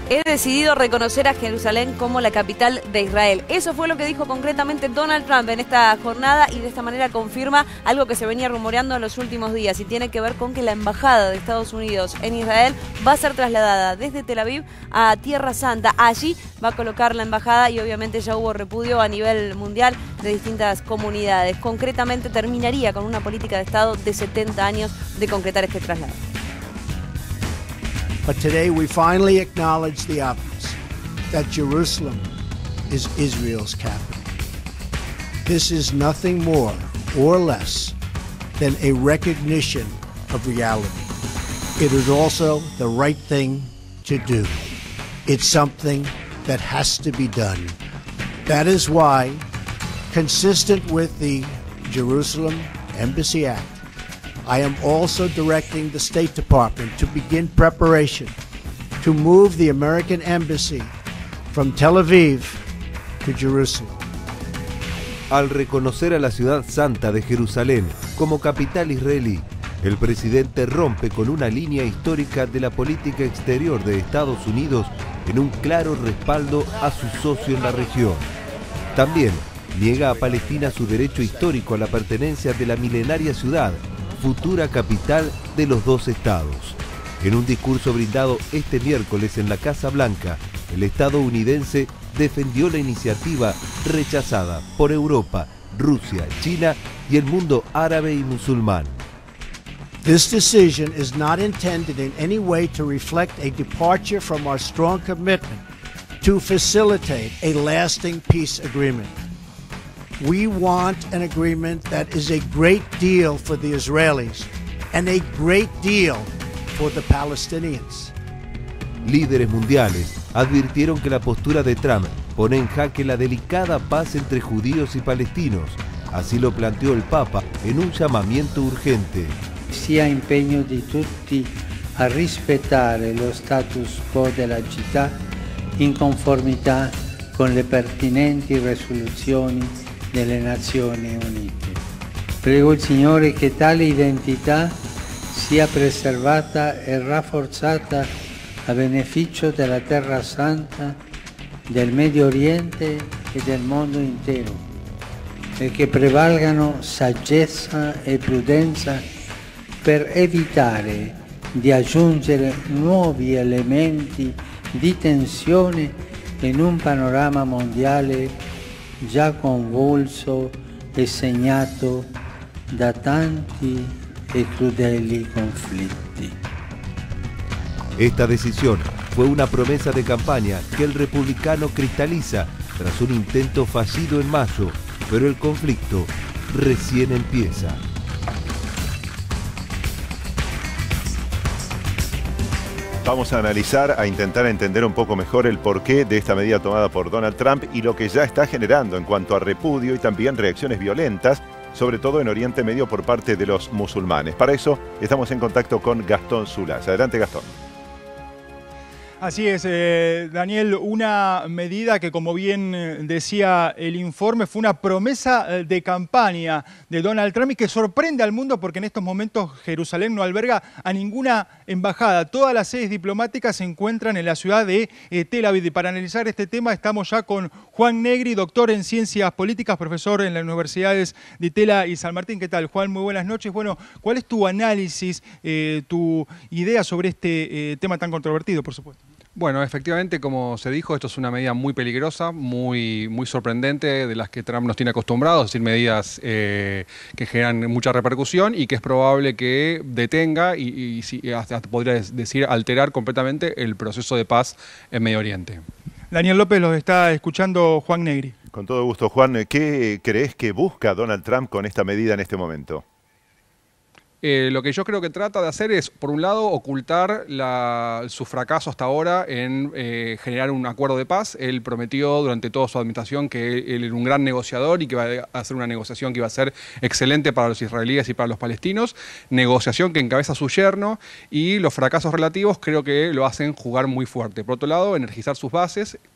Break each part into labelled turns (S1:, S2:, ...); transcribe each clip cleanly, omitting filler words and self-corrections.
S1: He decidido reconocer a Jerusalén como la capital de Israel. Eso fue lo que dijo concretamente Donald Trump en esta jornada y de esta manera confirma algo que se venía rumoreando en los últimos días y tiene que ver con que la embajada de Estados Unidos en Israel va a ser trasladada desde Tel Aviv a Tierra Santa. Allí va a colocar la embajada y obviamente ya hubo repudio a nivel mundial de distintas comunidades. Concretamente terminaría con una política de Estado de 70 años de concretar este traslado.
S2: But today we finally acknowledge the obvious, that Jerusalem is Israel's capital. This is nothing more or less than a recognition of reality. It is also the right thing to do. It's something that has to be done. That is why, consistent with the Jerusalem Embassy Act, I am also directing the State Department to begin preparation to move the American Embassy from Tel Aviv to Jerusalem.
S3: Al reconocer a la ciudad santa de Jerusalén como capital israelí, el presidente rompe con una línea histórica de la política exterior de Estados Unidos en un claro respaldo a su socio en la región. También niega a Palestina su derecho histórico a la pertenencia de la milenaria ciudad, futura capital de los dos estados. En un discurso brindado este miércoles en la Casa Blanca, el estadounidense defendió la iniciativa rechazada por Europa, Rusia, China y el mundo árabe y musulmán.
S2: This decision is not intended in any way to reflect a departure from our strong commitment to facilitate a lasting peace agreement. We want an agreement that is a great deal for the Israelis and a great deal for the Palestinians.
S3: Líderes mundiales advirtieron que la postura de Trump pone en jaque la delicada paz entre judíos y palestinos. Así lo planteó el Papa en un llamamiento urgente.
S4: Sia impegno di tutti a rispettare lo status quo della città in conformità con le pertinenti risoluzioni delle Nazioni Unite. Prego il Signore che tale identità sia preservata e rafforzata a beneficio della Terra Santa, del Medio Oriente e del mondo intero, e che prevalgano saggezza e prudenza per evitare di aggiungere nuovi elementi di tensione in un panorama mondiale già convulso e segnato da tanti e crudeli conflitti.
S3: Esta decisión fue una promesa de campaña que el republicano cristaliza tras un intento fallido en mayo, pero el conflicto recién empieza.
S5: Vamos a analizar, a intentar entender un poco mejor el porqué de esta medida tomada por Donald Trump y lo que ya está generando en cuanto a repudio y también reacciones violentas, sobre todo en Oriente Medio por parte de los musulmanes. Para eso estamos en contacto con Gastón Zulás. Adelante, Gastón.
S6: Así es, Daniel, una medida que, como bien decía el informe, fue una promesa de campaña de Donald Trump y que sorprende al mundo porque en estos momentos Jerusalén no alberga a ninguna embajada. Todas las sedes diplomáticas se encuentran en la ciudad de Tel Aviv. Y para analizar este tema estamos ya con Juan Negri, doctor en Ciencias Políticas, profesor en las universidades de Tela y San Martín. ¿Qué tal, Juan? Muy buenas noches. Bueno, ¿cuál es tu análisis, tu idea sobre este tema tan controvertido, por supuesto?
S7: Bueno, efectivamente, como se dijo, esto es una medida muy peligrosa, muy sorprendente, de las que Trump nos tiene acostumbrados, es decir, medidas que generan mucha repercusión y que es probable que detenga y hasta podría decir alterar completamente el proceso de paz en Medio Oriente.
S6: Daniel López, los está escuchando Juan Negri.
S5: Con todo gusto, Juan. ¿Qué crees que busca Donald Trump con esta medida en este momento?
S7: Lo que yo creo que trata de hacer es, por un lado, ocultar su fracaso hasta ahora en generar un acuerdo de paz. Él prometió durante toda su administración que él era un gran negociador y que iba a hacer una negociación que iba a ser excelente para los israelíes y para los palestinos. Negociación que encabeza su yerno y los fracasos relativos creo que lo hacen jugar muy fuerte. Por otro lado, energizar sus bases.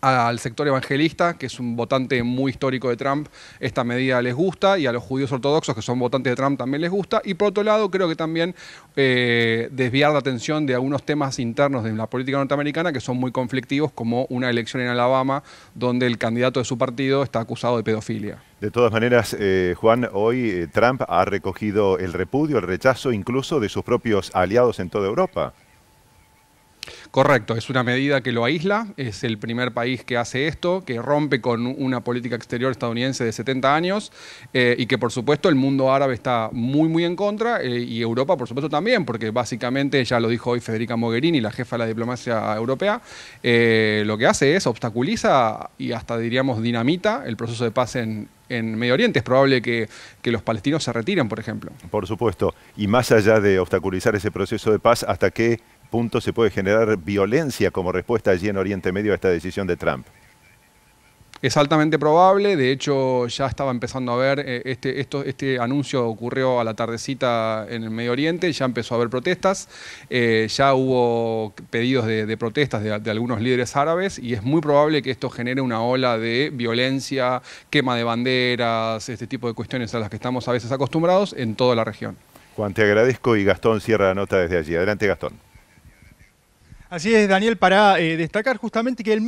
S7: Al sector evangelista, que es un votante muy histórico de Trump, esta medida les gusta, y a los judíos ortodoxos, que son votantes de Trump, también les gusta. Y por otro lado, creo que también desviar la atención de algunos temas internos de la política norteamericana que son muy conflictivos, como una elección en Alabama, donde el candidato de su partido está acusado de pedofilia.
S5: De todas maneras, Juan, hoy Trump ha recogido el repudio, el rechazo incluso de sus propios aliados en toda Europa.
S7: Correcto, es una medida que lo aísla, es el primer país que hace esto, que rompe con una política exterior estadounidense de 70 años y que por supuesto el mundo árabe está muy en contra y Europa por supuesto también, porque básicamente, ya lo dijo hoy Federica Mogherini, la jefa de la diplomacia europea, lo que hace es obstaculiza y hasta diríamos dinamita el proceso de paz en Medio Oriente. Es probable que los palestinos se retiren, por ejemplo.
S5: Por supuesto, y más allá de obstaculizar ese proceso de paz, ¿hasta qué punto se puede generar violencia como respuesta allí en Oriente Medio a esta decisión de Trump?
S7: Es altamente probable, de hecho ya estaba empezando a ver, este anuncio ocurrió a la tardecita en el Medio Oriente, ya empezó a haber protestas, ya hubo pedidos de protestas de algunos líderes árabes y es muy probable que esto genere una ola de violencia, quema de banderas, este tipo de cuestiones a las que estamos a veces acostumbrados en toda la región.
S5: Juan, te agradezco y Gastón cierra la nota desde allí. Adelante, Gastón.
S6: Así es, Daniel, para destacar justamente que en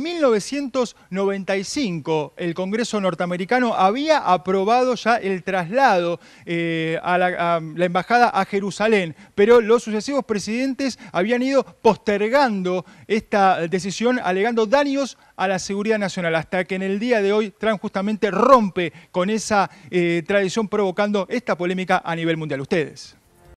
S6: 1995 el Congreso norteamericano había aprobado ya el traslado a la embajada a Jerusalén, pero los sucesivos presidentes habían ido postergando esta decisión alegando daños a la seguridad nacional, hasta que en el día de hoy Trump justamente rompe con esa tradición, provocando esta polémica a nivel mundial. Ustedes.